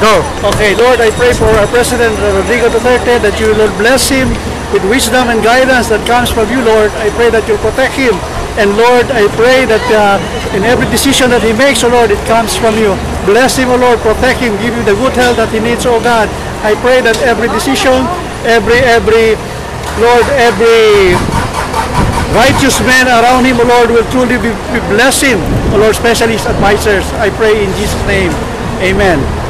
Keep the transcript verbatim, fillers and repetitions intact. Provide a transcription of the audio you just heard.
Go. Okay, Lord, I pray for our President Rodrigo Duterte that you will bless him with wisdom and guidance that comes from you, Lord. I pray that you'll protect him. And Lord, I pray that uh, in every decision that he makes, oh Lord, it comes from you. Bless him, oh Lord, protect him, give him the good health that he needs, oh God. I pray that every decision, every, every, Lord, every righteous man around him, O Lord, will truly be, be bless him, O Lord, especially his advisors. I pray in Jesus' name. Amen.